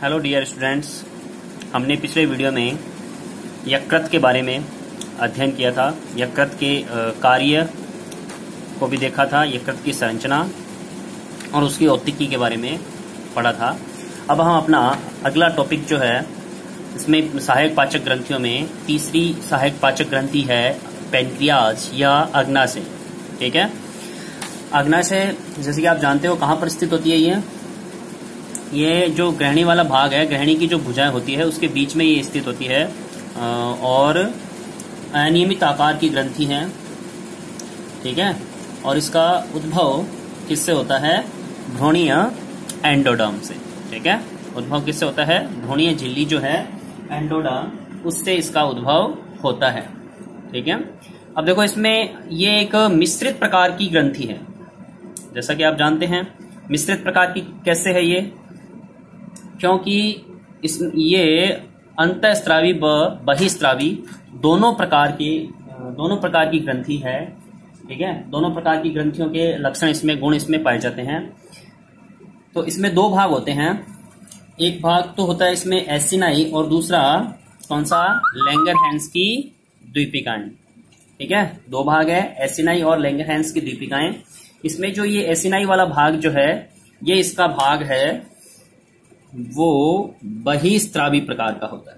Hello dear students, हमने पिछले video में यकृत के बारे में अध्ययन किया था। यकृत के कार्य को भी देखा था, यकृत की संरचना और उसकी औत्तिकी के बारे में पढ़ा था। अब हम अपना अगला टॉपिक जो है, इसमें सहायक पाचक ग्रंथियों में तीसरी सहायक पाचक ग्रंथि है पैनक्रियाज या अग्नाशय। ठीक है, अग्नाशय जैसे कि आप जानते हो कहाँ पर स्थित होती है। ये जो ग्रहणी वाला भाग है, ग्रहणी की जो भुजाएं होती है उसके बीच में ये स्थित होती है और अनियमित आकार की ग्रंथि है। ठीक है, और इसका उद्भव किससे होता है? भ्रूणीय एंडोडर्म से। ठीक है, उद्भव किससे होता है? भ्रूणीय झिल्ली जो है एंडोडर्म, उससे इसका उद्भव होता है। ठीक है, अब देखो इसमें ये एक मिश्रित प्रकार की ग्रंथि है। जैसा कि आप जानते हैं मिश्रित प्रकार की कैसे है ये, क्योंकि ये अंतःस्रावी व बहिस्रावी दोनों प्रकार की ग्रंथि है। ठीक है, दोनों प्रकार की ग्रंथियों के लक्षण इसमें, गुण इसमें पाए जाते हैं। तो इसमें दो भाग होते हैं। एक भाग तो होता है इसमें एसिनाई और दूसरा कौन सा? लैंगरहैंस की द्वीपिकाएं। ठीक है, दो भाग है, एसिनाई और लैंगरहैंस की द्वीपिकाएं। इसमें जो ये एसिनाई वाला भाग जो है, ये इसका भाग है वो बहिस्रावी प्रकार का होता है।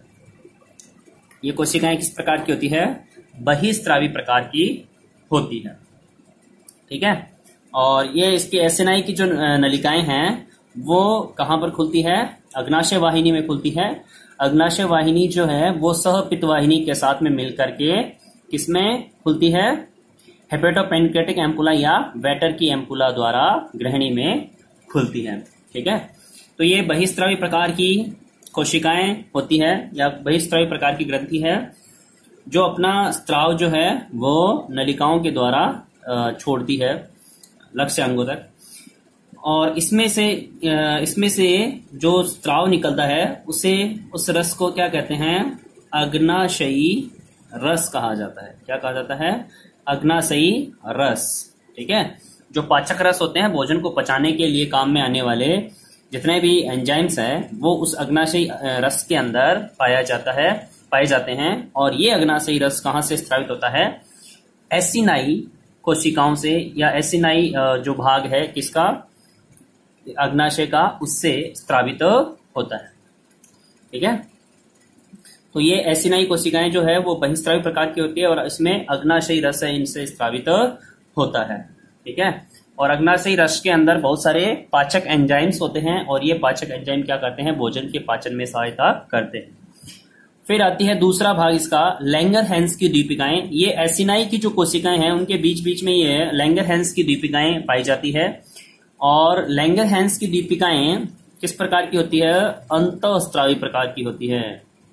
ये कोशिकाएं किस प्रकार की होती है? बहिस्रावी प्रकार की होती है। ठीक है, और ये इसके एसिनाई की जो नलिकाएं हैं वो कहां पर खुलती है? अग्नाशय वाहिनी में खुलती है। अग्नाशय वाहिनी जो है वो सहपित्त वाहिनी के साथ में मिलकर के किसमें खुलती है? हेपेटोपेनक्रेटिक एम्पुला या वेटर की एम्पुला द्वारा ग्रहणी में खुलती है। ठीक है, तो ये बहिस्रावी प्रकार की कोशिकाएं होती है या बहिस्रावी प्रकार की ग्रंथि है जो अपना स्त्राव जो है वो नलिकाओं के द्वारा छोड़ती है लक्ष्य अंगों तक। और इसमें से जो स्त्राव निकलता है उस रस को क्या कहते हैं? अग्नाशयी रस कहा जाता है। क्या कहा जाता है? अग्नाशयी रस। ठीक है, जो पाचक रस होते हैं, भोजन को पचाने के लिए काम में आने वाले जितने भी एंजाइम्स हैं वो उस अग्नाशयी रस के अंदर पाए जाते हैं। और ये अग्नाशयी रस कहाँ से स्रावित होता है? एसिनाई कोशिकाओं से, या एसिनाई जो भाग है किसका? अग्नाशय का, उससे स्रावित होता है। ठीक है, तो ये एसिनाई कोशिकाएं जो है वो बहिस्रावी प्रकार की होती है और इसमें अग्नाशयी रस है, इनसे स्रावित होता है। ठीक है, और अग्नाशयी रस के अंदर बहुत सारे पाचक एंजाइम्स होते हैं और ये पाचक एंजाइम क्या करते हैं? भोजन के पाचन में सहायता करते हैं। फिर आती है दूसरा भाग इसका, लैंगरहैंस की द्वीपिकाएं। ये एसिनाई की जो कोशिकाएं हैं उनके बीच बीच में ये लैंगरहैंस की द्वीपिकाएं पाई जाती है। और लैंगरहैंस की द्वीपिकाएं किस प्रकार की होती है? अंतःस्रावी प्रकार की होती है।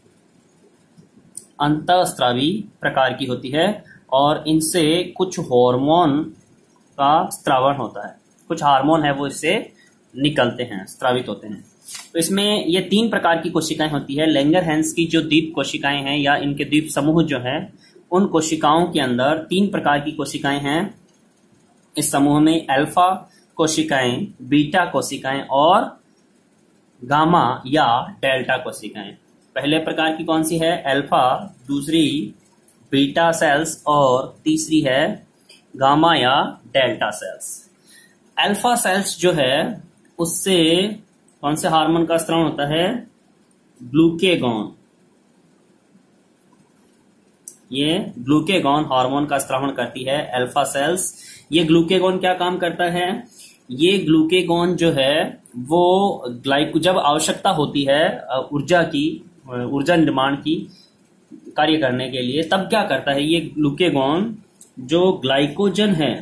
अंतःस्रावी प्रकार की होती है और इनसे कुछ हार्मोन का स्त्रावण होता है। कुछ हार्मोन है वो इससे निकलते हैं, स्त्रावित होते हैं। तो इसमें ये तीन प्रकार की कोशिकाएं होती है। लैंगरहैंस की जो द्वीप कोशिकाएं हैं या इनके द्वीप समूह जो है, उन कोशिकाओं के अंदर तीन प्रकार की कोशिकाएं हैं। इस समूह में अल्फा कोशिकाएं, बीटा कोशिकाएं और गामा या डेल्टा कोशिकाएं। पहले प्रकार की कौन सी है? अल्फा, दूसरी बीटा सेल्स और तीसरी है गामा या डेल्टा सेल्स। अल्फा सेल्स जो है उससे कौन से हार्मोन का स्राव होता है? ग्लूकेगॉन। ये ग्लूकेगॉन हार्मोन का स्रावण करती है अल्फा सेल्स। ये ग्लूकेगॉन क्या काम करता है? ये ग्लूकेगॉन जो है वो जब आवश्यकता होती है ऊर्जा निर्माण की कार्य करने के लिए, तब क्या करता है? ये ग्लूकेगॉन जो ग्लाइकोजन है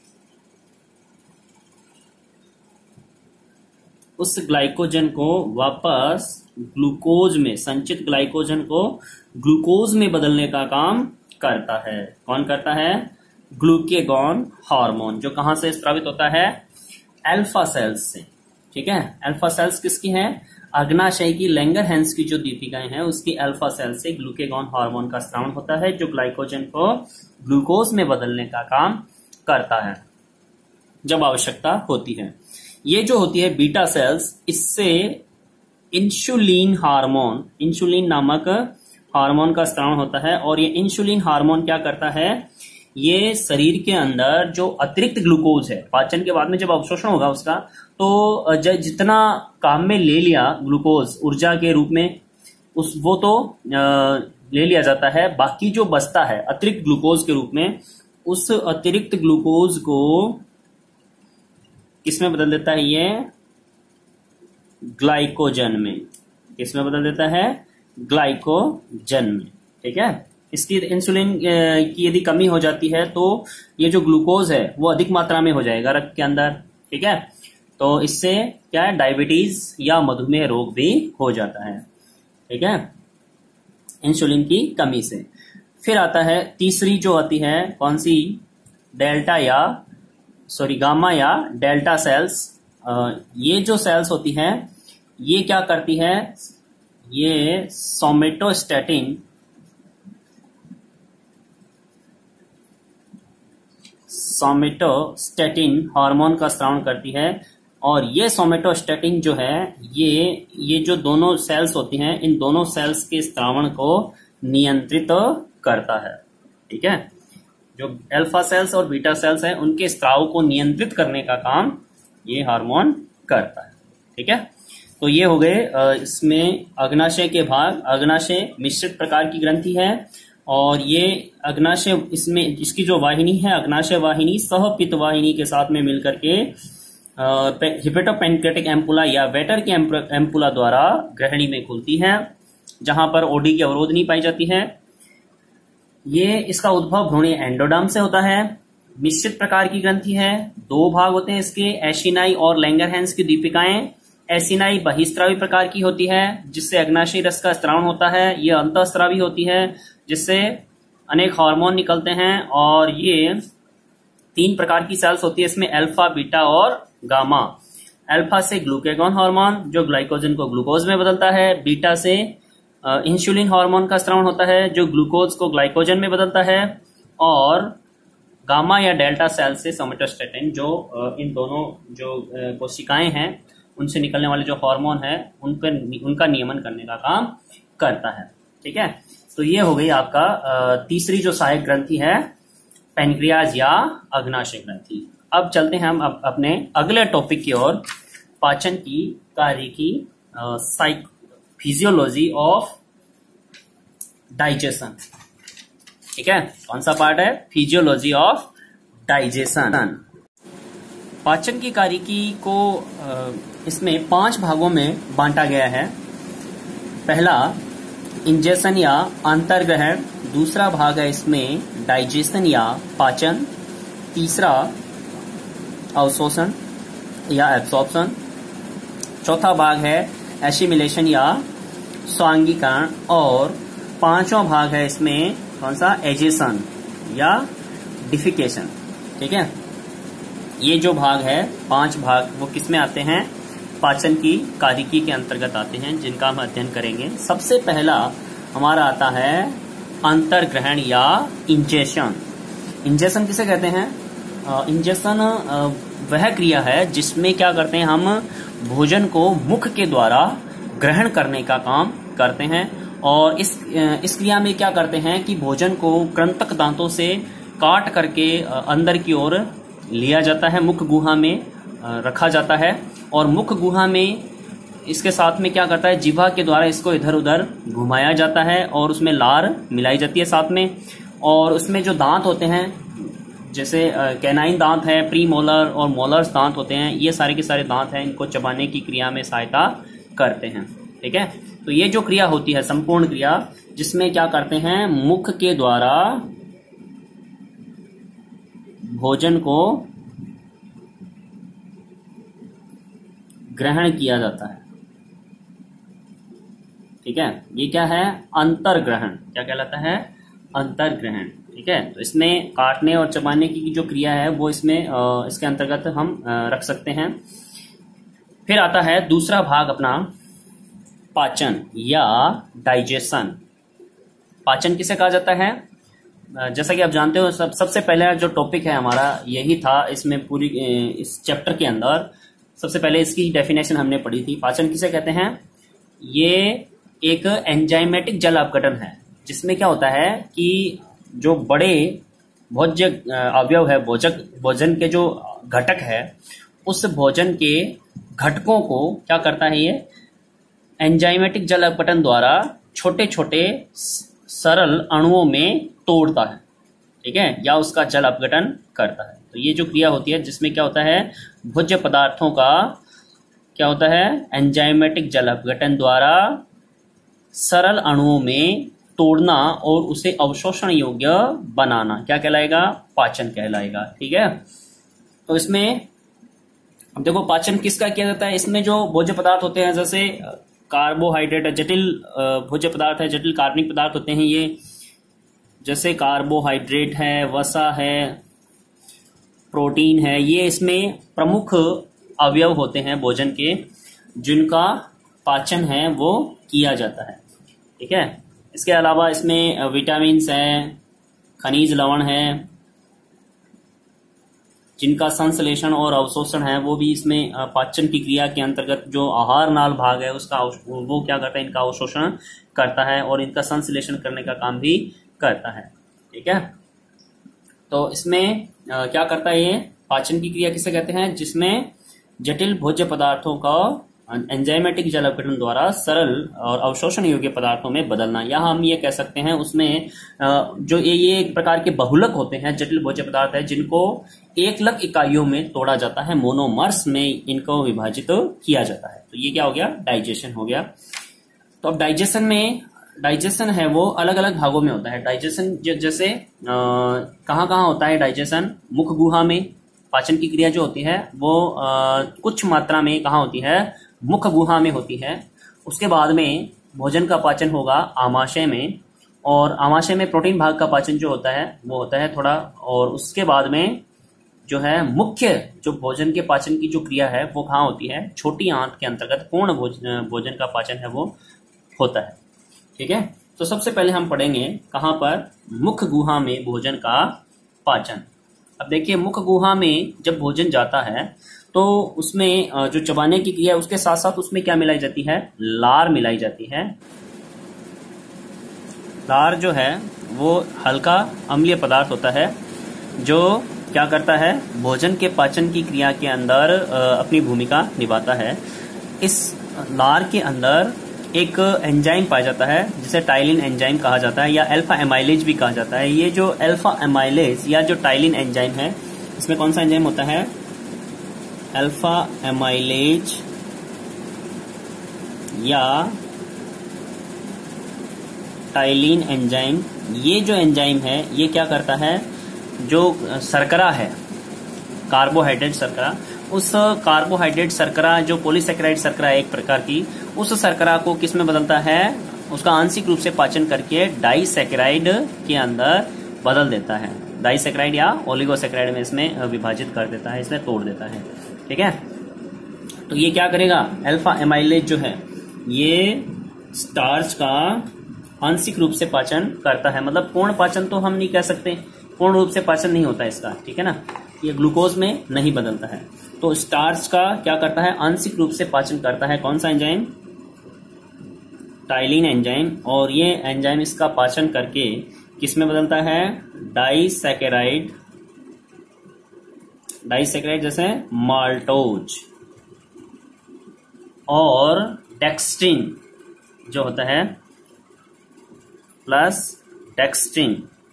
उस ग्लाइकोजन को वापस ग्लूकोज में, संचित ग्लाइकोजन को ग्लूकोज में बदलने का काम करता है। कौन करता है? ग्लूकेगॉन हार्मोन, जो कहां से स्रावित होता है? अल्फा सेल्स से। ठीक है, अल्फा सेल्स किसकी है? अग्नाशय की लैंगरहैंस की जो द्वीपिकाएं हैं उसकी अल्फा सेल से ग्लूकेगॉन हार्मोन का स्रावण होता है जो ग्लाइकोजन को ग्लूकोज में बदलने का काम करता है जब आवश्यकता होती है। ये जो होती है बीटा सेल्स, इससे इंसुलिन हार्मोन, इंसुलिन नामक हार्मोन का स्राव होता है। और ये इंसुलिन हार्मोन क्या करता है, ये शरीर के अंदर जो अतिरिक्त ग्लूकोज है, पाचन के बाद में जब अवशोषण होगा उसका, तो जितना काम में ले लिया ग्लूकोज ऊर्जा के रूप में, वो तो ले लिया जाता है। बाकी जो बचता है अतिरिक्त ग्लूकोज के रूप में, उस अतिरिक्त ग्लूकोज को किसमें बदल देता है, ये ग्लाइकोजन में। किसमें बदल देता है, ग्लाइकोजन में। ठीक है, इसकी इंसुलिन की यदि कमी हो जाती है तो ये जो ग्लूकोज है वो अधिक मात्रा में हो जाएगा रक्त के अंदर। ठीक है, तो इससे क्या है, डायबिटीज या मधुमेह रोग भी हो जाता है। ठीक है, इंसुलिन की कमी से। फिर आता है तीसरी जो आती है, कौन सी, गामा या डेल्टा सेल्स। ये जो सेल्स होती हैं ये क्या करती है, ये सोमेटोस्टेटिन हार्मोन का स्राव करती है। और ये सोमेटोस्टेटिन जो है, ये जो दोनों सेल्स होती हैं, इन दोनों सेल्स के स्रावण को नियंत्रित करता है। ठीक है, जो अल्फा सेल्स और बीटा सेल्स हैं उनके स्राव को नियंत्रित करने का काम ये हार्मोन करता है। ठीक है, तो ये हो गए इसमें अग्नाशय के भाग। अग्नाशय मिश्रित प्रकार की ग्रंथि है, और ये अग्नाशय, इसमें इसकी जो वाहिनी है, अग्नाशय वाहिनी सहपित्त वाहिनी के साथ में मिलकर के हिपेटोपैनक्रेटिक एम्पुला या वेटर के एम्पुला द्वारा ग्रहणी में खुलती है, जहां पर ओडी की अवरोध नहीं पाई जाती है। ये इसका उद्भव भ्रूणीय एंडोडर्म से होता है। मिश्रित प्रकार की ग्रंथि है, दो भाग होते हैं इसके, एशिनाई और लैंगरहैंस की दीपिकाएं। एसिनाई बहिस्रावी प्रकार की होती है, जिससे अग्नाशयी रस का स्राव होता है। ये अंतःस्रावी होती है, जिससे अनेक हार्मोन निकलते हैं। और ये 3 प्रकार की सेल्स होती है इसमें, अल्फा, बीटा और गामा। अल्फा से ग्लूकेगॉन हार्मोन जो ग्लाइकोजन को ग्लूकोज में बदलता है। बीटा से इंसुलिन हार्मोन का स्राव होता है जो ग्लूकोज को ग्लाइकोजन में बदलता है। और गामा या डेल्टा सेल से सोमेटोस्टेटिन, जो इन दोनों जो कोशिकाएं हैं उनसे निकलने वाले जो हार्मोन है उनका नियमन करने का काम करता है। ठीक है, तो ये हो गई आपका तीसरी जो सहायक ग्रंथि है, पैनक्रियाज या अग्नाशय ग्रंथि। अब चलते हैं हम अपने अगले टॉपिक की ओर, पाचन की कार्य की फिजियोलॉजी ऑफ डाइजेशन। ठीक है, कौन सा पार्ट है, फिजियोलॉजी ऑफ डाइजेशन। पाचन की कार्यकी को इसमें 5 भागों में बांटा गया है। पहला इंजेशन या अंतर्ग्रहण, दूसरा भाग है इसमें डाइजेशन या पाचन, तीसरा अवशोषण या एब्सॉर्प्शन, चौथा भाग है एसिमिलेशन या स्वांगीकरण, और 5वां भाग है इसमें कौन सा, एजेशन या डिफिकेशन। ठीक है, ये जो भाग है 5 भाग वो किसमें आते हैं, पाचन की कार्यकी के अंतर्गत आते हैं, जिनका हम अध्ययन करेंगे। सबसे पहला हमारा आता है अंतर्ग्रहण या इंजेशन। इंजेशन किसे कहते हैं, इंजेशन वह क्रिया है जिसमें क्या करते हैं, हम भोजन को मुख के द्वारा ग्रहण करने का काम करते हैं। और इस क्रिया में क्या करते हैं कि भोजन को कृंतक दांतों से काट करके अंदर की ओर लिया जाता है, मुख गुहा में रखा जाता है। और मुख गुहा में इसके साथ में क्या करता है, जिह्वा के द्वारा इसको इधर उधर घुमाया जाता है और उसमें लार मिलाई जाती है साथ में। और उसमें जो दांत होते हैं, जैसे कैनाइन दांत है, प्री मोलर और मोलर्स दांत होते हैं, ये सारे के सारे दांत हैं, इनको चबाने की क्रिया में सहायता करते हैं। ठीक है, तो ये जो क्रिया होती है संपूर्ण क्रिया, जिसमें क्या करते हैं, मुख के द्वारा भोजन को ग्रहण किया जाता है। ठीक है, ये क्या है, अंतर्ग्रहण। क्या कहलाता है, अंतर्ग्रहण। ठीक है, तो इसमें काटने और चबाने की जो क्रिया है वो इसमें इसके अंतर्गत हम रख सकते हैं। फिर आता है दूसरा भाग अपना पाचन या डाइजेशन। पाचन किसे कहा जाता है, जैसा कि आप जानते हो सबसे पहले जो टॉपिक है हमारा यही था, इसमें पूरी इस चैप्टर के अंदर सबसे पहले इसकी डेफिनेशन हमने पढ़ी थी। पाचन किसे कहते हैं, ये एक एंजाइमेटिक जल अपघटन है, जिसमें क्या होता है कि जो बड़े भोज्य अवयव है, भोजन के जो घटक है, उस भोजन के घटकों को क्या करता है, ये एंजाइमेटिक जल अपघटन द्वारा छोटे छोटे सरल अणुओं में तोड़ता है, ठीक है, या उसका जल अपघटन करता है। तो ये जो क्रिया होती है जिसमें क्या होता है, भोज्य पदार्थों का क्या होता है, एंजाइमेटिक जल अपघटन द्वारा सरल अणुओं में तोड़ना और उसे अवशोषण योग्य बनाना क्या कहलाएगा, पाचन कहलाएगा। ठीक है, तो इसमें अब देखो पाचन किसका किया जाता है। इसमें जो भोज्य पदार्थ होते हैं, जैसे कार्बोहाइड्रेट, जटिल भोज्य पदार्थ है, जटिल कार्बनिक पदार्थ होते हैं ये, जैसे कार्बोहाइड्रेट है, वसा है, प्रोटीन है, ये इसमें प्रमुख अवयव होते हैं भोजन के, जिनका पाचन है वो किया जाता है। ठीक है, इसके अलावा इसमें विटामिन्स हैं, खनिज लवण है, जिनका संश्लेषण और अवशोषण है वो भी इसमें पाचन की क्रिया के अंतर्गत, जो आहार नाल भाग है उसका वो क्या करता है, इनका अवशोषण करता है और इनका संश्लेषण करने का काम भी करता है। ठीक है, तो इसमें क्या करता है, ये पाचन की क्रिया किसे कहते हैं, जिसमें जटिल भोज्य पदार्थों का एंजाइमेटिक जल अपघटन द्वारा सरल और अवशोषण योग्य पदार्थों में बदलना, या हम ये कह सकते हैं उसमें जो ये एक प्रकार के बहुलक होते हैं, जटिल भोज्य पदार्थ है, जिनको एकलक इकाइयों में तोड़ा जाता है, मोनोमर्स में इनको विभाजित किया जाता है। तो ये क्या हो गया, डाइजेशन हो गया। तो अब डाइजेशन है वो अलग अलग भागों में होता है। डाइजेशन जैसे कहाँ कहाँ होता है डाइजेशन, मुख गुहा में पाचन की क्रिया जो होती है वो कुछ मात्रा में कहाँ होती है, मुख गुहा में होती है। उसके बाद में भोजन का पाचन होगा आमाशय में, और आमाशय में प्रोटीन भाग का पाचन जो होता है वो होता है थोड़ा, और उसके बाद में जो है मुख्य जो भोजन के पाचन की जो क्रिया है वो कहाँ होती है, छोटी आंत के अंतर्गत पूर्ण भोजन का पाचन है वो होता है। ठीक है, तो सबसे पहले हम पढ़ेंगे कहाँ पर, मुख गुहा में भोजन का पाचन। अब देखिए, मुख गुहा में जब भोजन जाता है तो उसमें जो चबाने की क्रिया है उसके साथ साथ उसमें क्या मिलाई जाती है, लार मिलाई जाती है। लार जो है वो हल्का अम्लीय पदार्थ होता है, जो क्या करता है, भोजन के पाचन की क्रिया के अंदर अपनी भूमिका निभाता है। इस लार के अंदर एक एंजाइम पाया जाता है जिसे टाइलिन एंजाइम कहा जाता है, या अल्फा एमाइलेज भी कहा जाता है। ये जो अल्फा एमाइलेज या जो टाइलिन एंजाइम है, इसमें कौन सा एंजाइम होता है, अल्फा एमाइलेज या टाइलिन एंजाइम। ये जो एंजाइम है ये क्या करता है, जो शर्करा है, कार्बोहाइड्रेट शर्करा, उस कार्बोहाइड्रेट शर्करा जो पॉलीसेकेराइड शर्करा है एक प्रकार की, उस शर्करा को किस में बदलता है, उसका आंशिक रूप से पाचन करके डाइसेकेराइड के अंदर बदल देता है। डाइसेकेराइड या ओलिगोसेकेराइड में इसमें विभाजित कर देता है, इसमें तोड़ देता है। ठीक है, तो ये क्या करेगा, अल्फा एमाइलेज जो है ये स्टार्च का आंशिक रूप से पाचन करता है। मतलब पूर्ण पाचन तो हम नहीं कह सकते, पूर्ण रूप से पाचन नहीं होता इसका, ठीक है ना, ये ग्लूकोज में नहीं बदलता है। तो स्टार्च का क्या करता है, आंशिक रूप से पाचन करता है कौन सा एंजाइम, टाइलिन एंजाइम, और ये एंजाइम इसका पाचन करके किस में बदलता है, डाइसेकेराइड, जैसे माल्टोज और डेक्स्ट्रिन जो होता है, प्लस डेक्स्ट्रिन।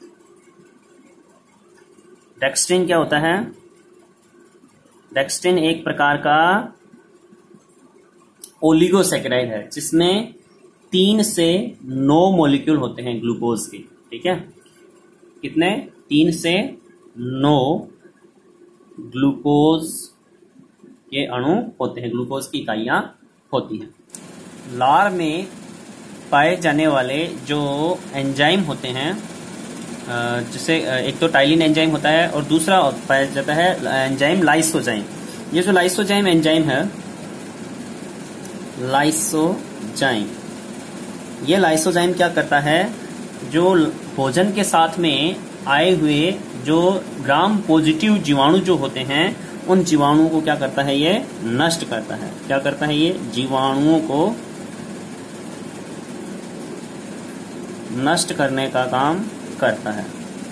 डेक्स्ट्रिन क्या होता है, डेक्स्ट्रिन एक प्रकार का ओलिगोसेकेराइड है जिसमें 3 से 9 मॉलिक्यूल होते हैं ग्लूकोज के। ठीक है, कितने, 3 से 9 ग्लूकोज के अणु होते हैं, ग्लूकोज की इकाइयां होती हैं। लार में पाए जाने वाले जो एंजाइम होते हैं, जिसे एक तो टाइलिन एंजाइम होता है और दूसरा पाया जाता है एंजाइम लाइसोजाइम। ये जो लाइसोजाइम एंजाइम है, लाइसोजाइम, ये लाइसोजाइम क्या करता है, जो भोजन के साथ में आए हुए जो ग्राम पॉजिटिव जीवाणु जो होते हैं, उन जीवाणुओं को क्या करता है, ये नष्ट करता है। क्या करता है, ये जीवाणुओं को नष्ट करने का काम करता है।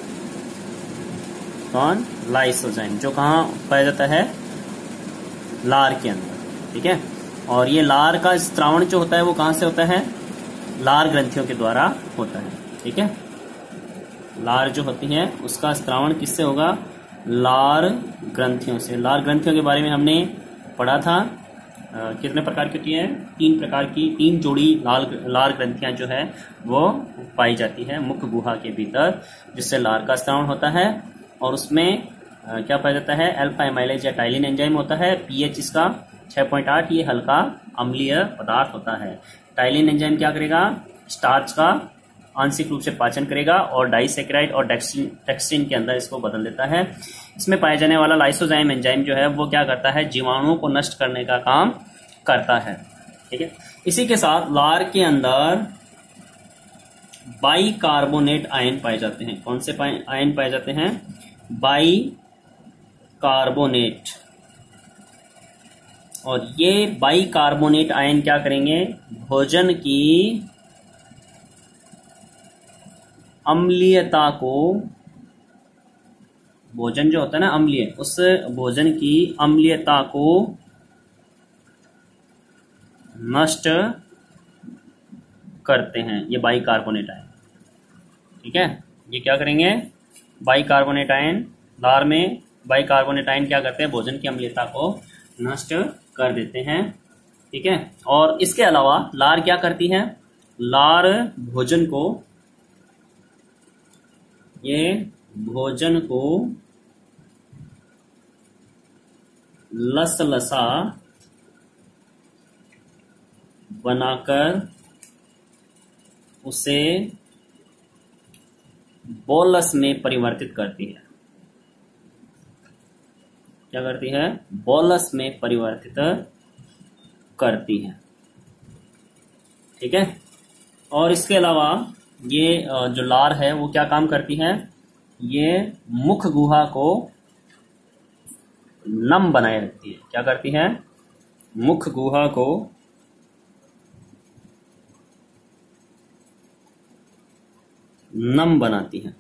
कौन? लाइसोजाइम, जो कहाँ पाया जाता है? लार के अंदर। ठीक है, और ये लार का स्त्रावण जो होता है वो कहाँ से होता है? लार ग्रंथियों के द्वारा होता है। ठीक है, लार जो होती है उसका स्त्रावण किससे होगा? लार ग्रंथियों से। लार ग्रंथियों के बारे में हमने पढ़ा था। कितने प्रकार की होती है? 3 प्रकार की, 3 जोड़ी लार ग्रंथियां जो है वो पाई जाती है मुख गुहा के भीतर, जिससे लार का स्त्रावण होता है। और उसमें क्या पाया जाता है? अल्फा एमाइलेज या टाइलिन एंजाइम होता है। पीएच इसका 6.8, ये हल्का अम्लीय पदार्थ होता है। टाइलिन एंजाइम क्या करेगा? स्टार्च का आंशिक रूप से पाचन करेगा और डाइसेक्राइड और डेक्स्ट्रिन के अंदर इसको बदल देता है। इसमें पाया जाने वाला लाइसोजाइम एंजाइम जो है वो क्या करता है? जीवाणुओं को नष्ट करने का काम करता है। ठीक है, इसी के साथ लार के अंदर बाइकार्बोनेट आयन पाए जाते हैं। कौन से आयन पाए जाते हैं? बाइकार्बोनेट। और ये बाइकार्बोनेट आयन क्या करेंगे? भोजन की अम्लीयता को, भोजन जो होता है ना अम्लीय, उस भोजन की अम्लीयता को नष्ट करते हैं ये बाइकार्बोनेट आयन। ठीक है, ये क्या करेंगे? बाइकार्बोनेट आयन, लार में बाइकार्बोनेट आयन क्या करते हैं? भोजन की अम्लीयता को नष्ट कर देते हैं। ठीक है, और इसके अलावा लार क्या करती है? लार भोजन को, ये भोजन को लसलसा बनाकर उसे बोलस में परिवर्तित करती है। क्या करती है? बोलस में परिवर्तित करती है। ठीक है, और इसके अलावा ये जो लार है वो क्या काम करती है? ये मुख गुहा को नम बनाए रखती है। क्या करती है? मुख गुहा को नम बनाती है।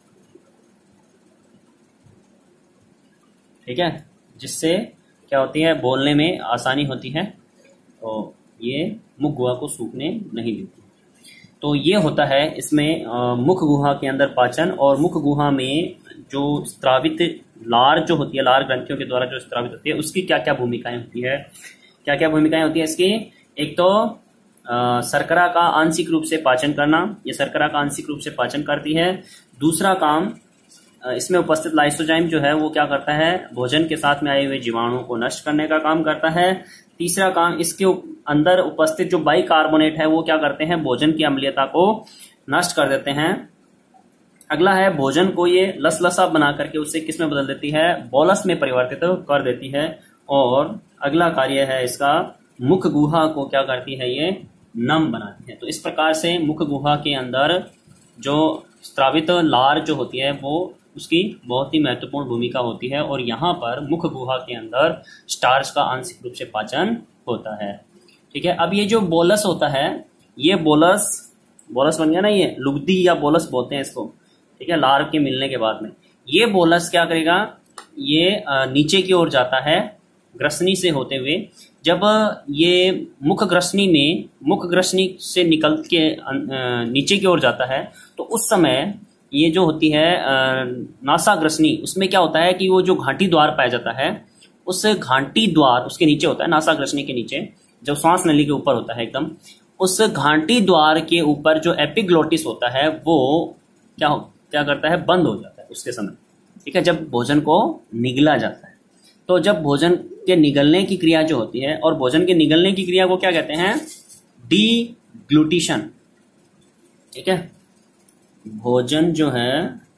ठीक है, जिससे क्या होती है? बोलने में आसानी होती है, तो ये मुख गुहा को सूखने नहीं देती। तो ये होता है इसमें मुख गुहा के अंदर पाचन। और मुख गुहा में जो स्त्रावित लार जो होती है, लार ग्रंथियों के द्वारा जो स्त्रावित होती है, उसकी क्या क्या भूमिकाएं होती है? क्या क्या भूमिकाएं होती है इसकी? एक तो शर्करा का आंशिक रूप से पाचन करना, ये शर्करा का आंशिक रूप से पाचन करती है। दूसरा काम, इसमें उपस्थित लाइसोजाइम जो है वो क्या करता है? भोजन के साथ में आए हुए जीवाणुओं को नष्ट करने का काम करता है। तीसरा काम, इसके अंदर उपस्थित जो बाइकार्बोनेट है वो क्या करते हैं? भोजन की अम्लीयता को नष्ट कर देते हैं। अगला है, भोजन को ये लसलसा बना करके उसे किस में बदल देती है? बोलस में परिवर्तित कर देती है। और अगला कार्य है इसका, मुख गुहा को क्या करती है? ये नम बनाती है। तो इस प्रकार से मुख गुहा के अंदर जो स्त्रावित लार जो होती है वो उसकी बहुत ही महत्वपूर्ण भूमिका होती है। और यहाँ पर मुख गुहा के अंदर स्टार्च का आंशिक रूप से पाचन होता है। ठीक है, अब ये जो बोलस होता है, ये बोलस बन गया ना, ये लुगदी या बोलस बोलते हैं इसको। ठीक है, लार के मिलने के बाद में ये बोलस क्या करेगा? ये नीचे की ओर जाता है ग्रसनी से होते हुए। जब ये मुख ग्रसनी से निकल के नीचे की ओर जाता है, तो उस समय ये जो होती है नासा ग्रसनी, उसमें क्या होता है कि वो जो घाटी द्वार पाया जाता है, उस घाटी द्वार उसके नीचे होता है, नासा ग्रसनी के नीचे, जो श्वास नली के ऊपर होता है एकदम, उस घाटी द्वार के ऊपर जो एपिग्लोटिस होता है वो क्या करता है? बंद हो जाता है उसके समय। ठीक है, जब भोजन को निगला जाता है। तो जब भोजन के निगलने की क्रिया जो होती है, और भोजन के निगलने की क्रिया को क्या कहते हैं? डीग्लूटिशन। ठीक है, भोजन जो है,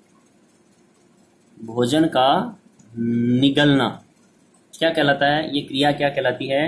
भोजन का निगलना क्या कहलाता है? ये क्रिया क्या कहलाती है?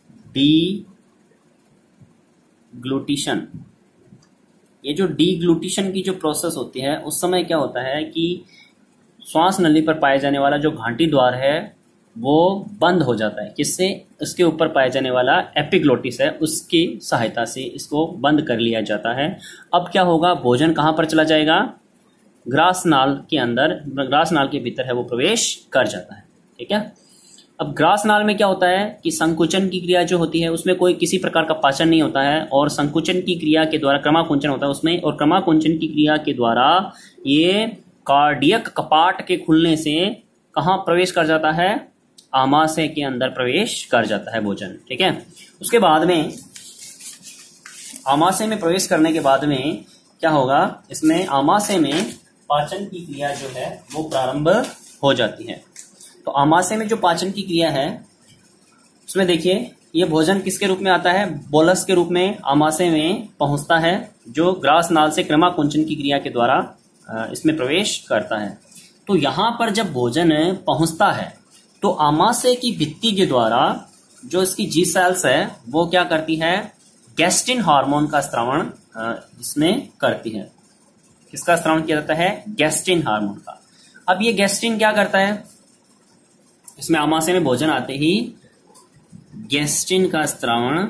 डीग्लूटिशन। ये जो डीग्लूटिशन की जो प्रोसेस होती है, उस समय क्या होता है कि श्वास नली पर पाए जाने वाला जो घाटी द्वार है वो बंद हो जाता है। किससे? उसके ऊपर पाया जाने वाला एपिग्लोटिस है, उसकी सहायता से इसको बंद कर लिया जाता है। अब क्या होगा? भोजन कहाँ पर चला जाएगा? ग्रास नाल के अंदर, ग्रास नाल के भीतर है वो प्रवेश कर जाता है। ठीक है। अब ग्रास नाल में क्या होता है कि संकुचन की क्रिया जो होती है उसमें कोई किसी प्रकार का पाचन नहीं होता है, और संकुचन की क्रिया के द्वारा क्रमाकुंचन होता है उसमें, और क्रमाकुंचन की क्रिया के द्वारा ये कार्डियक कपाट के खुलने से कहाँ प्रवेश कर जाता है? आमाशय के अंदर प्रवेश कर जाता है भोजन। ठीक है। उसके बाद में आमाशय में प्रवेश करने के बाद में क्या होगा? इसमें आमाशय में पाचन की क्रिया जो है वो प्रारंभ हो जाती है। तो आमाशय में जो पाचन की क्रिया है उसमें देखिए, ये भोजन किसके रूप में आता है? बोलस के रूप में आमाशय में पहुंचता है, जो ग्रास नाल से क्रमाकुंचन की क्रिया के द्वारा इसमें प्रवेश करता है। तो यहां पर जब भोजन पहुंचता है तो आमाशय की भित्ति के द्वारा जो इसकी जी सेल्स है वो क्या करती है? गैस्ट्रिन हार्मोन का स्रावण इसमें करती है। किसका स्रावण किया जाता है? गैस्ट्रिन हार्मोन का। अब ये गैस्ट्रिन क्या करता है? इसमें आमाशय में भोजन आते ही गैस्ट्रिन का स्रावण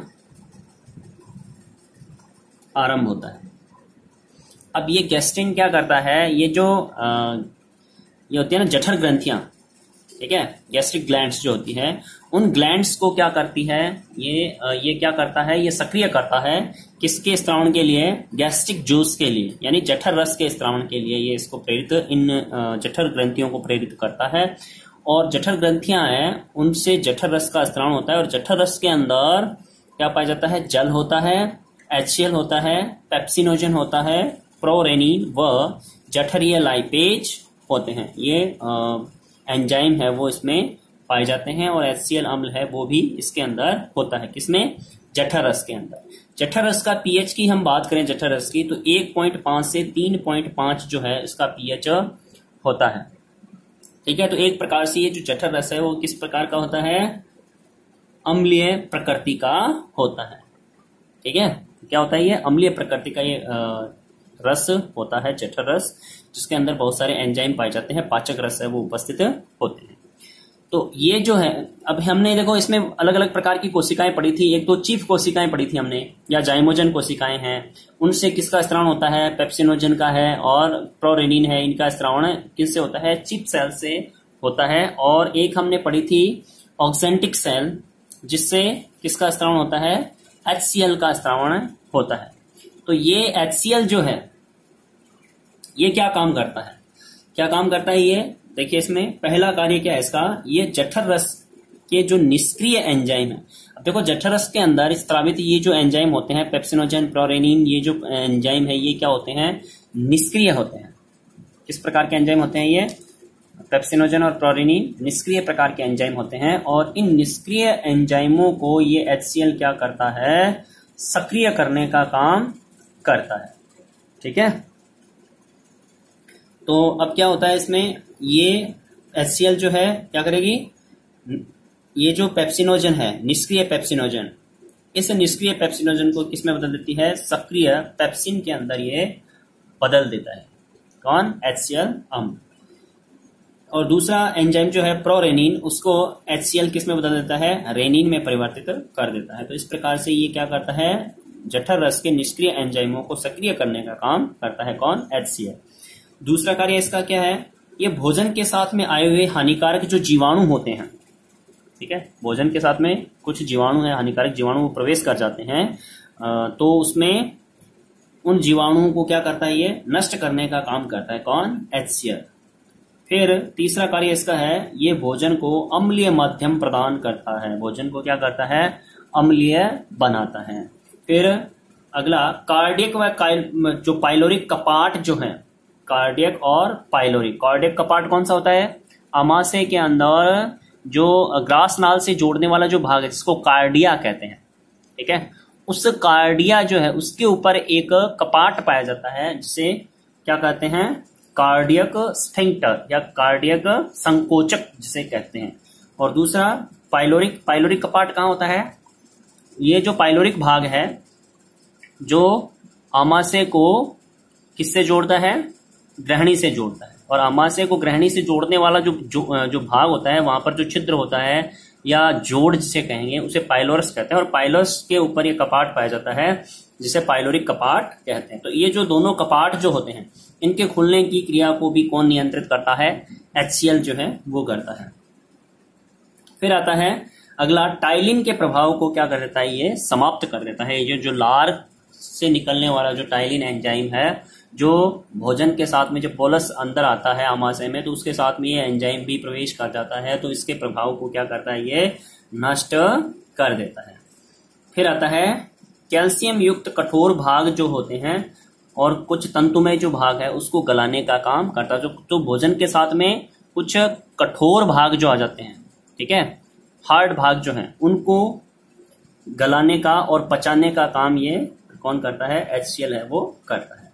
आरंभ होता है। अब ये गैस्ट्रिन क्या करता है? ये जो ये होती है ना जठर ग्रंथियां, ठीक है, गैस्ट्रिक ग्लैंड्स जो होती है, उन ग्लैंड्स को क्या करती है? ये क्या करता है? ये सक्रिय करता है किसके स्त्रावण के लिए? गैस्ट्रिक जूस के लिए, यानी जठर रस के स्त्रावण के लिए ये इसको प्रेरित, इन जठर ग्रंथियों को प्रेरित करता है। और जठर ग्रंथियां हैं उनसे जठर रस का स्त्रावण होता है, और जठर रस के अंदर क्या पाया जाता है? जल होता है, HCl होता है, पेप्सिनोजन होता है, प्रोरेनिन व जठरीय लाइपेज होते हैं। ये एंजाइम है वो इसमें पाए जाते हैं, और HCl अम्ल है वो भी इसके अंदर होता है। किसमें? जठर रस के अंदर। जठर रस का पीएच की हम बात करें जठर रस की, तो 1.5 से 3.5 जो है इसका पीएच होता है। ठीक है। तो एक प्रकार से ये जो जठर रस है वो किस प्रकार का होता है? अम्लीय प्रकृति का होता है। ठीक है। क्या होता है? ये अम्लीय प्रकृति का ये रस होता है, जठर रस, जिसके अंदर बहुत सारे एंजाइम पाए जाते हैं, पाचक रस है वो उपस्थित होते हैं। तो ये जो है, अब हमने देखो इसमें अलग अलग प्रकार की कोशिकाएं पड़ी थी। एक तो चीफ कोशिकाएं पड़ी थी हमने, या जाइमोजन कोशिकाएं हैं, उनसे किसका स्रावण होता है? पेप्सिनोजन का है, और प्रोरेनिन है, इनका स्रावण किससे होता है? चीफ सेल से होता है। और एक हमने पढ़ी थी ऑक्सेंटिक सेल, जिससे किसका स्रावण होता है? HCl का स्रावण होता है। तो ये HCl जो है ये क्या काम करता है? क्या काम करता है ये? देखिए इसमें पहला कार्य क्या है इसका? ये जठर रस के जो निष्क्रिय एंजाइम है, अब देखो जठर रस के अंदर स्त्रावित ये जो एंजाइम होते हैं, पेप्सिनोजन, प्रोरेनिन, ये जो एंजाइम है ये क्या होते हैं? निष्क्रिय होते हैं। किस प्रकार के एंजाइम होते हैं ये? पेप्सिनोजन और प्रोरेनिन निष्क्रिय प्रकार के एंजाइम होते हैं, और इन निष्क्रिय एंजाइमों को ये HCl क्या करता है? सक्रिय करने का काम करता है। ठीक है। तो अब क्या होता है इसमें? ये HCl जो है क्या करेगी? ये जो पेप्सिनोजन है, निष्क्रिय पेप्सिनोजन, इस निष्क्रिय पेप्सिनोजन को किसमें बदल देती है? सक्रिय पेप्सिन के अंदर ये बदल देता है। कौन? HCl अम्ल। और दूसरा एंजाइम जो है प्रोरेनिन, उसको HCl किसमें बदल देता है? रेनिन में परिवर्तित कर देता है। तो इस प्रकार से ये क्या करता है? जठर रस के निष्क्रिय एंजाइमों को सक्रिय करने का काम करता है। कौन? HCl। दूसरा कार्य इसका क्या है? ये भोजन के साथ में आए हुए हानिकारक जो जीवाणु होते हैं, ठीक है, भोजन के साथ में कुछ जीवाणु है, हानिकारक जीवाणु प्रवेश कर जाते हैं, तो उसमें उन जीवाणुओं को क्या करता है? ये नष्ट करने का काम करता है। कौन? HCl। फिर तीसरा कार्य इसका है, ये भोजन को अम्लीय माध्यम प्रदान करता है। भोजन को क्या करता है? अम्लीय बनाता है। फिर अगला कार्डियक व जो पाइलोरिक कपाट जो है, कार्डियक और पाइलोरिक। कार्डियक कपाट कौन सा होता है? आमाशय के अंदर जो ग्रास नाल से जोड़ने वाला जो भाग है जिसको कार्डिया कहते हैं, ठीक है, उस कार्डिया जो है उसके ऊपर एक कपाट पाया जाता है जिसे क्या कहते हैं? कार्डियक स्फिंक्टर या कार्डियक संकोचक जिसे कहते हैं। और दूसरा पाइलोरिक। पाइलोरिक कपाट कहाँ होता है? ये जो पाइलोरिक भाग है जो आमाशय को किससे जोड़ता है? ग्रहणी से जोड़ता है। और आमाशय को ग्रहणी से जोड़ने वाला जो भाग होता है, वहां पर जो छिद्र होता है या जोड़ जिसे कहेंगे उसे पाइलोरस कहते हैं, और पाइलोरस के ऊपर ये कपाट पाया जाता है जिसे पाइलोरिक कपाट कहते हैं। तो ये जो दोनों कपाट जो होते हैं इनके खुलने की क्रिया को भी कौन नियंत्रित करता है? HCl जो है वो करता है। फिर आता है अगला, टाइलिन के प्रभाव को क्या कर देता है? ये समाप्त कर देता है। ये जो लार से निकलने वाला जो टाइलिन एंजाइम है, जो भोजन के साथ में जब बोलस अंदर आता है आमाशय में तो उसके साथ में ये एंजाइम भी प्रवेश कर जाता है, तो इसके प्रभाव को क्या करता है? ये नष्ट कर देता है। फिर आता है कैल्शियम युक्त कठोर भाग जो होते हैं और कुछ तंतुमय जो भाग है उसको गलाने का काम करता है। जो भोजन के साथ में कुछ कठोर भाग जो आ जाते हैं, ठीक है, हार्ड भाग जो हैं, उनको गलाने का और पचाने का काम ये कौन करता है? HCl है वो करता है।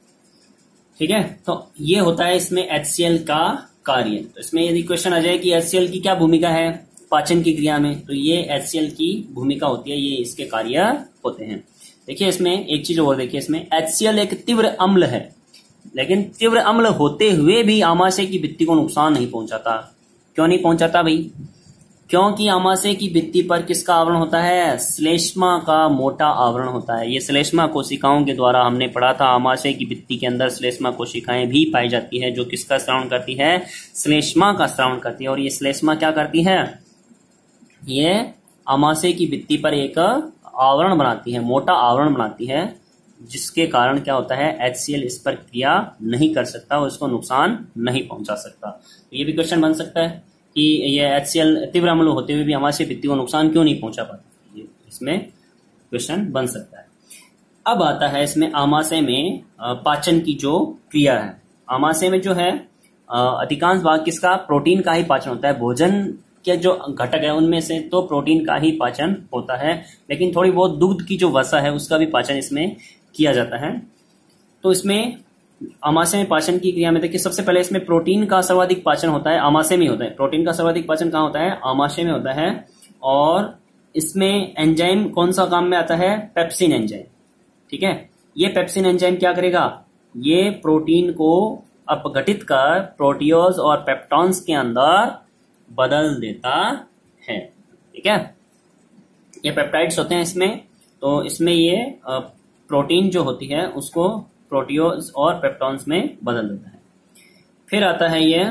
ठीक है, तो ये होता है इसमें HCl का कार्य। तो इसमें यदि क्वेश्चन आ जाए कि HCl की क्या भूमिका है पाचन की क्रिया में, तो ये HCl की भूमिका होती है, ये इसके कार्य होते हैं। देखिए इसमें एक चीज और देखिए, इसमें HCl एक तीव्र अम्ल है, लेकिन तीव्र अम्ल होते हुए भी आमाशय की भित्ति को नुकसान नहीं पहुंचाता। क्यों नहीं पहुंचाता भाई? क्योंकि आमाशय की भित्ति पर किसका आवरण होता है? श्लेष्मा का मोटा आवरण होता है। ये श्लेष्मा कोशिकाओं के द्वारा हमने पढ़ा था, आमाशय की भित्ति के अंदर श्लेष्मा कोशिकाएं भी पाई जाती है जो किसका स्रावन करती है? श्लेष्मा का स्रावन करती है। और ये श्लेष्मा क्या करती है? ये आमाशय की भित्ति पर एक आवरण बनाती है, मोटा आवरण बनाती है, जिसके कारण क्या होता है? HCl इस पर क्रिया नहीं कर सकता और इसको नुकसान नहीं पहुंचा सकता। तो ये भी क्वेश्चन बन सकता है कि ये HCl तीव्र अम्ल होते हुए भी आमाशय भित्ति को नुकसान क्यों नहीं पहुंचा पाता? इसमें क्वेश्चन बन सकता है। अब आता है इसमें आमाशय में पाचन की जो क्रिया है। आमाशय में जो है अधिकांश भाग किसका? प्रोटीन का ही पाचन होता है। भोजन के जो घटक है उनमें से तो प्रोटीन का ही पाचन होता है, लेकिन थोड़ी बहुत दुग्ध की जो वसा है उसका भी पाचन इसमें किया जाता है। तो इसमें आमाशय में पाचन की क्रिया में देखिए, सबसे पहले इसमें प्रोटीन का सर्वाधिक पाचन होता है, आमाशय में होता है। प्रोटीन का सर्वाधिक पाचन कहाँ होता है? आमाशय में होता है। और इसमें एंजाइम कौन सा काम में आता है? Pepsin enzyme. ठीक है, ये पेप्सिन एंजाइम क्या करेगा? ये प्रोटीन को अपघटित कर प्रोटियोज और पेप्टॉन्स के अंदर बदल देता है। ठीक है, ये पेप्टाइड्स होते हैं इसमें, तो इसमें ये प्रोटीन जो होती है उसको प्रोटियोज और पेप्टॉन्स में बदल देता है। फिर आता है ये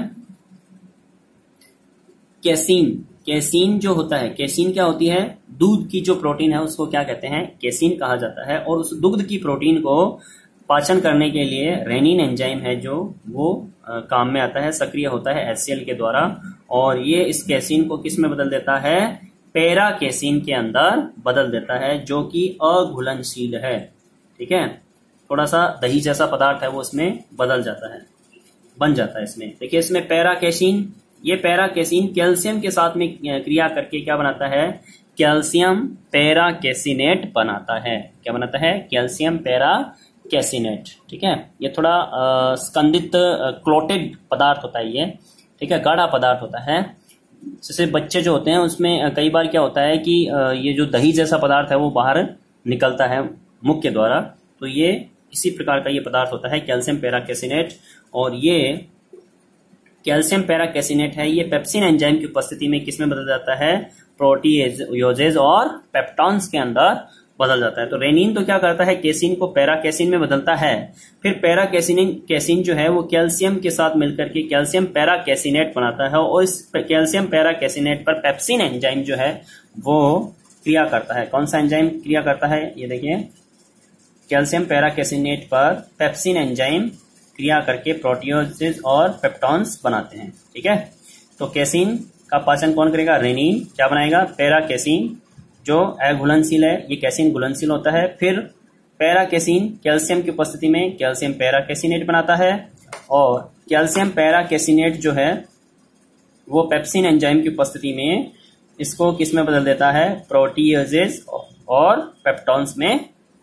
केसीन। केसीन जो होता है, केसीन क्या होती है? दूध की जो प्रोटीन है उसको क्या कहते हैं? केसीन कहा जाता है। और उस दूध की प्रोटीन को पाचन करने के लिए रेनिन एंजाइम है जो वो काम में आता है, सक्रिय होता है HCl के द्वारा, और ये इस केसीन को किस में बदल देता है? पैरा केसीन के अंदर बदल देता है, जो कि अघुलनशील है। ठीक है, थोड़ा सा दही जैसा पदार्थ है वो इसमें बदल जाता है, बन जाता है इसमें। देखिए इसमें पैरा केसीन, ये पैरा केसीन कैल्शियम के साथ में क्रिया करके क्या बनाता है? कैल्शियम पैरा केसिनेट बनाता है। क्या बनाता है? Calcium para caseinate. ठीक है, ये थोड़ा स्कंदित क्लोटेड पदार्थ होता है ये। ठीक है, गाढ़ा पदार्थ होता है। जैसे बच्चे जो होते हैं उसमें कई बार क्या होता है कि ये जो दही जैसा पदार्थ है वो बाहर निकलता है मुख के द्वारा, तो ये इसी प्रकार का ये पदार्थ होता है कैल्शियम पैराकेसिनेट। और ये कैल्शियम पैराकेसिनेट है, ये पेप्सिन एंजाइम की उपस्थिति में किसमें बदल जाता है? प्रोटीओजेज और पेप्टॉन्स के अंदर बदल जाता है। तो रेनिन तो क्या करता है? केसिन को पैराकेसिन में बदलता है। फिर पैराकेसिन जो है वो कैल्शियम के साथ मिलकर के कैल्शियम पैराकेसिनेट बनाता है, और इस कैल्शियम पैराकेसिनेट पर पेप्सिन एंजाइम जो है वो क्रिया करता है। कौन सा एंजाइम क्रिया करता है? ये देखिए, कैल्शियम पैराकेसिनेट पर पेप्सिन एंजाइम क्रिया करके प्रोटियोजेज और पेप्टॉन्स बनाते हैं। ठीक है, तो केसिन का पाचन कौन करेगा? रेनिन। क्या बनाएगा? पैराकेसिन, जो अघुलनशील है, ये कैसिन घुलनशील होता है। फिर पैराकेसिन कैल्शियम की उपस्थिति में कैल्शियम पैराकेसिनेट बनाता है, और कैल्शियम पैराकेसिनेट जो है वो पेप्सिन एंजाइम की उपस्थिति में इसको किस में बदल देता है? प्रोटीओजेज और पेप्टॉन्स में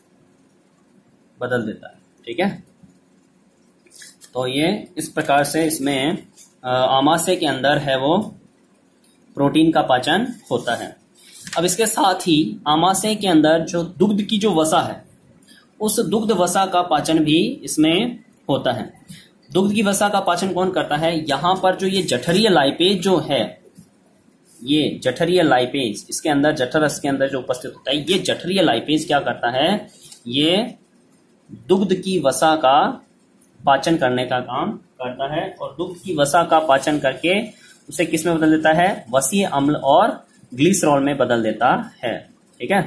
बदल देता है। ठीक है, तो ये इस प्रकार से इसमें आमाशय के अंदर है वो प्रोटीन का पाचन होता है। अब इसके साथ ही आमाशय के अंदर जो दुग्ध की जो वसा है, उस दुग्ध वसा का पाचन भी इसमें होता है। दुग्ध की वसा का पाचन कौन करता है? यहाँ पर जो ये जठरीय लाइपेज जो है, ये जठरीय लाइपेज, इसके अंदर जठर रस के अंदर जो उपस्थित होता है, ये जठरीय लाइपेज क्या करता है? ये दुग्ध की वसा का पाचन करने का काम करता है और दुग्ध की वसा का पाचन करके उसे किस में बदल देता है? वसीय अम्ल और ग्लिसरॉल में बदल देता है। ठीक है।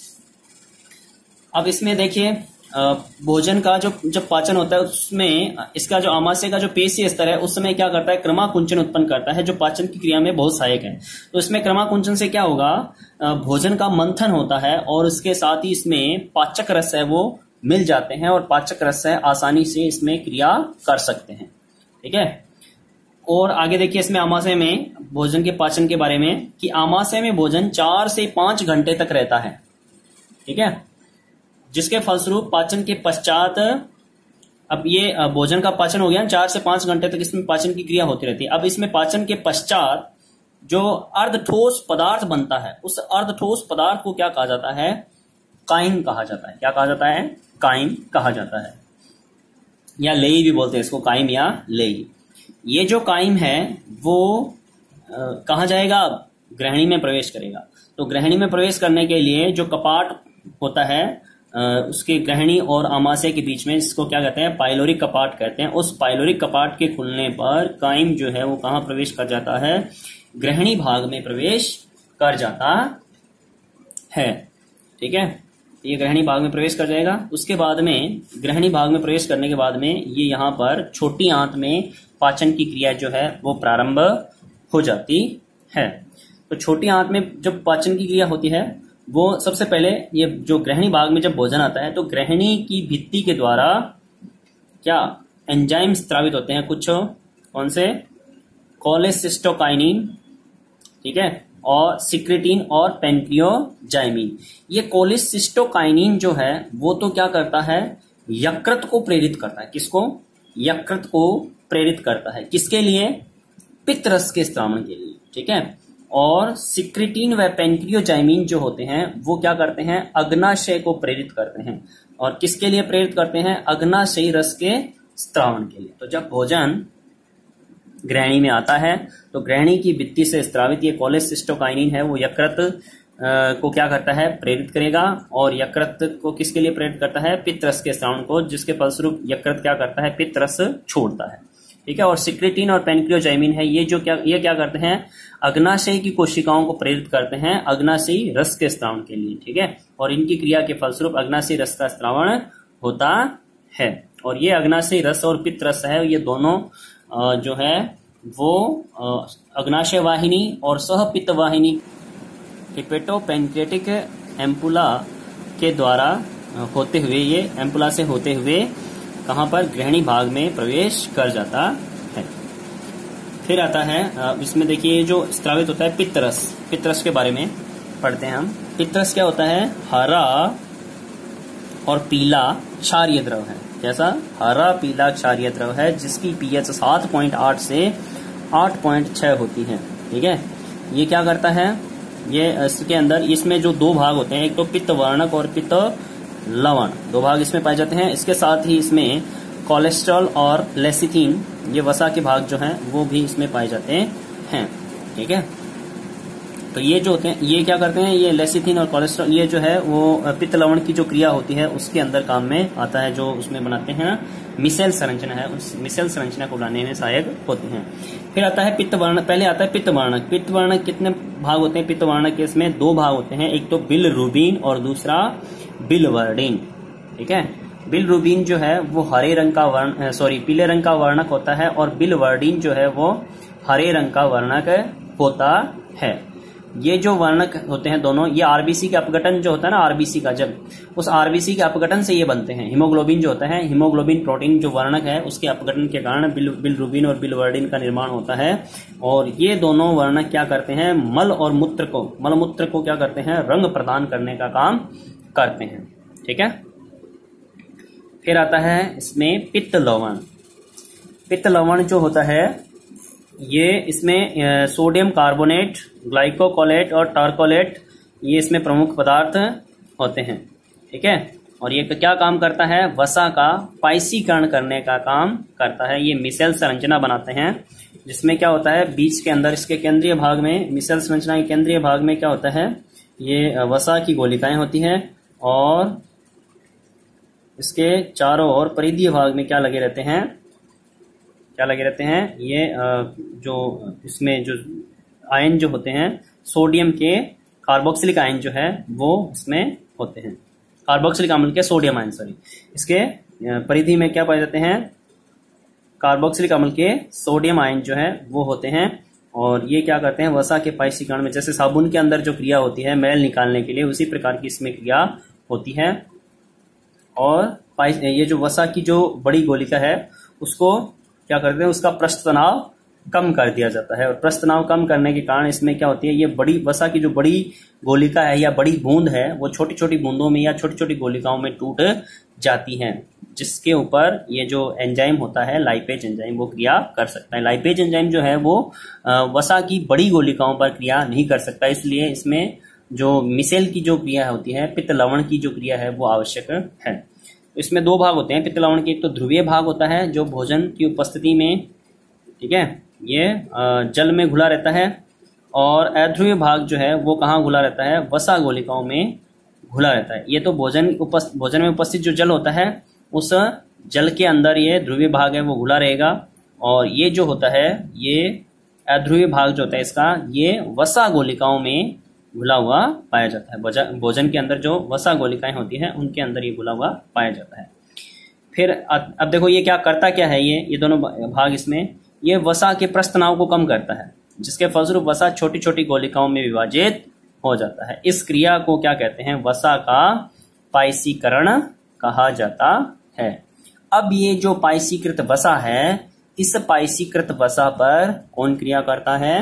अब इसमें देखिए भोजन का जो जब पाचन होता है उसमें इसका जो आमाशय का जो पेशीय स्तर है उस समय क्या करता है? क्रमाकुंचन उत्पन्न करता है, जो पाचन की क्रिया में बहुत सहायक है। तो इसमें क्रमाकुंचन से क्या होगा? भोजन का मंथन होता है और इसके साथ ही इसमें पाचक रस है वो मिल जाते हैं और पाचक रस है आसानी से इसमें क्रिया कर सकते हैं। ठीक है। और आगे देखिए इसमें आमाशय में भोजन के पाचन के बारे में कि आमाशय में भोजन 4 से 5 घंटे तक रहता है। ठीक है। जिसके फलस्वरूप पाचन के पश्चात, अब ये भोजन का पाचन हो गया, 4 से 5 घंटे तक इसमें पाचन की क्रिया होती रहती है। अब इसमें पाचन के पश्चात जो अर्धठोस पदार्थ बनता है, उस अर्धठोस पदार्थ को क्या कहा जाता है? काइम कहा जाता है। क्या कहा जाता है? काइम कहा जाता है, या लेई भी बोलते हैं इसको, काइम या लेई। ये जो काइम है वो कहाँ जाएगा? ग्रहणी में प्रवेश करेगा। तो ग्रहणी में प्रवेश करने के लिए जो कपाट होता है उसके ग्रहणी और आमाशय के बीच में, इसको क्या कहते हैं? पाइलोरिक कपाट कहते हैं। उस पाइलोरिक कपाट के खुलने पर काइम जो है वो कहाँ प्रवेश कर जाता है? ग्रहणी भाग में प्रवेश कर जाता है। ठीक है। ये ग्रहणी भाग में प्रवेश कर जाएगा। उसके बाद में ग्रहणी भाग में प्रवेश करने के बाद में ये यहाँ पर छोटी आंत में पाचन की क्रिया जो है वो प्रारंभ हो जाती है। तो छोटी आंत में जब पाचन की क्रिया होती है वो सबसे पहले ये जो ग्रहणी भाग में जब भोजन आता है तो ग्रहणी की भित्ति के द्वारा क्या एंजाइम स्रावित होते हैं कुछ, कौन से? कोलेसिस्टोकाइनिन, ठीक है, और सिक्रेटिन और पेंक्रियोजाइमिन। ये कोलेसिस्टोकाइनिन जो है वो तो क्या करता है? यकृत को प्रेरित करता है। किसको? यकृत को प्रेरित करता है। किसके लिए? पित्त रस के स्त्रावण के लिए। ठीक है। और सिक्रेटिन व पेंक्रियोजाइमिन जो होते हैं वो क्या करते हैं? अग्नाशय को प्रेरित करते हैं। और किसके लिए प्रेरित करते हैं? अग्नाशयी रस के स्त्रावण के लिए। तो जब भोजन ग्रहणी में आता है तो ग्रहणी की भित्ति से स्त्रावित ये कोलेसिस्टोकाइनिन है वो यकृत को क्या करता है? प्रेरित करेगा। और यकृत को किसके लिए प्रेरित करता है? पित्त रस के स्त्रावण को, जिसके फलस्वरूप यकृत क्या करता है? पित्त रस छोड़ता है। ठीक है। और सिक्रेटिन और पेंक्रियोजाइमिन है ये क्या करते हैं? अग्नाशय की कोशिकाओं को प्रेरित करते हैं अग्नाशयी रस के स्त्रावण के लिए। ठीक है। और इनकी क्रिया के फलस्वरूप अग्नाशयी रस का स्त्रावण होता है। और ये अग्नाशयी रस और पित्त रस है ये दोनों जो है वो अग्नाशय वाहिनी और सहपित्त वाहिनी हिपेटोपेंक्रियाटिक एम्पुला के द्वारा होते हुए, ये एम्पुला से होते हुए कहाँ पर? ग्रहणी भाग में प्रवेश कर जाता है। फिर आता है इसमें देखिए जो स्रावित होता है पित्त रस। पित्त रस के बारे में पढ़ते हैं हम। पित्त रस क्या होता है? हरा और पीला क्षारीय द्रव है। कैसा? हरा पीला क्षारीय द्रव है जिसकी पीएच 7.8 से 8.6 होती है। ठीक है। ये क्या करता है? ये इसके अंदर इसमें जो 2 भाग होते हैं, एक तो पित्त वर्णक और पित्त लवण, 2 भाग इसमें पाए जाते हैं। इसके साथ ही इसमें कोलेस्ट्रॉल और लेसिथिन, ये वसा के भाग जो हैं वो भी इसमें पाए जाते हैं। ठीक है। तो ये जो होते हैं ये क्या करते हैं? ये लेसिथिन और कोलेस्ट्रॉल ये जो है वो पित्त लवण की जो क्रिया होती है उसके अंदर काम में आता है, जो उसमें बनाते हैं ना मिसेल संरचना है, उस मिसेल संरचना को बनाने में सहायक होते हैं। फिर आता है पित्त वर्णक। पहले आता है पित्त वर्णक। पित्त वर्णक कितने भाग होते हैं? पित्त वर्णक के इसमें 2 भाग होते हैं, एक तो बिलरुबिन और दूसरा बिलवर्डिन। ठीक है। बिलरुबिन जो है वो हरे रंग का पीले रंग का वर्णक होता है और बिलवर्डिन जो है वो हरे रंग का वर्णक होता है। ये जो वर्णक होते हैं दोनों, ये आरबीसी के अपघटन जो होता है ना, आरबीसी का, जब उस आरबीसी के अपघटन से ये बनते हैं। हीमोग्लोबिन जो होता है, हीमोग्लोबिन प्रोटीन जो वर्णक है उसके अपघटन के कारण बिलरुबिन और बिलवर्डिन का निर्माण होता है। और ये दोनों वर्णक क्या करते हैं? मल मूत्र को क्या करते हैं? रंग प्रदान करने का काम करते हैं। ठीक है। फिर आता है इसमें पित्त लवण। पित्त लवण जो होता है ये इसमें सोडियम कार्बोनेट, ग्लाइकोकोलेट और टार्कोलेट ये इसमें प्रमुख पदार्थ होते हैं। ठीक है। और ये क्या काम करता है, वसा का पाइसीकरण करने का काम करता है। ये मिसेल संरचना बनाते हैं, जिसमें क्या होता है, बीच के अंदर इसके केंद्रीय भाग में, मिसेल संरचना के केंद्रीय भाग में क्या होता है, ये वसा की गोलिकाएं होती हैं और इसके चारों ओर परिधीय भाग में क्या लगे रहते हैं, ये जो इसमें जो आयन जो होते हैं सोडियम के, कार्बोक्सिलिक आयन जो है वो इसमें होते हैं, कार्बोक्सिलिक अम्ल के सोडियम आयन, सॉरी, इसके परिधि में क्या पाए जाते हैं, कार्बोक्सिलिक अम्ल के सोडियम आयन जो है वो होते हैं। और ये क्या करते हैं, वसा के पाइसीकरण में, जैसे साबुन के अंदर जो क्रिया होती है मैल निकालने के लिए, उसी प्रकार की इसमें क्रिया होती है। और ये जो वसा की जो बड़ी गोलिका है उसको क्या करते हैं, उसका पृष्ठ तनाव कम कर दिया जाता है। और पृष्ठ तनाव कम करने के कारण इसमें क्या होती है, ये बड़ी वसा की जो बड़ी गोलिका है या बड़ी बूंद है वो छोटी छोटी बूंदों में या छोटी छोटी गोलिकाओं में टूट जाती हैं, जिसके ऊपर ये जो एंजाइम होता है लाइपेज एंजाइम वो क्रिया कर सकता है। लाइपेज एंजाइम जो है वो वसा की बड़ी गोलिकाओं पर क्रिया नहीं कर सकता, इसलिए इसमें जो मिसेल की जो क्रिया होती है, पित्त लवण की जो क्रिया है वो आवश्यक है। तो इसमें दो भाग होते हैं पित्त लवण के, एक तो ध्रुवीय भाग होता है जो भोजन की उपस्थिति में, ठीक है, ये जल में घुला रहता है, और अध्रुवीय भाग जो है वो कहाँ घुला रहता है, वसा गोलिकाओं में घुला रहता है। ये तो भोजन में उपस्थित जो जल होता है उस जल के अंदर ये ध्रुवीय भाग है वो घुला रहेगा, और ये जो होता है ये अध्रुवीय भाग जो होता है इसका, ये वसा गोलिकाओं में घुला हुआ पाया जाता है। भोजन के अंदर जो वसा गोलिकाएं होती हैं उनके अंदर ये घुला हुआ पाया जाता है। फिर अब देखो ये क्या करता क्या है, ये दोनों भाग इसमें, ये वसा के पृष्ठ तनाव को कम करता है, जिसके फलस्वरूप वसा छोटी छोटी गोलिकाओं में विभाजित हो जाता है। इस क्रिया को क्या कहते हैं, वसा का पाइसीकरण कहा जाता है। अब ये जो पाइसीकृत वसा है, इस पाइसीकृत वसा पर कौन क्रिया करता है,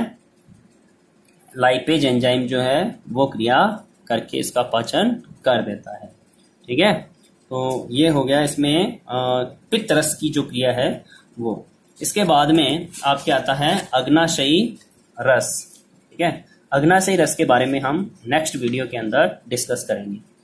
लाइपेज एंजाइम जो है वो क्रिया करके इसका पाचन कर देता है। ठीक है, तो ये हो गया इसमें पित्त रस की जो क्रिया है वो। इसके बाद में आपके आता है अग्नाशयी रस। ठीक है, अग्नाशयी रस के बारे में हम नेक्स्ट वीडियो के अंदर डिस्कस करेंगे।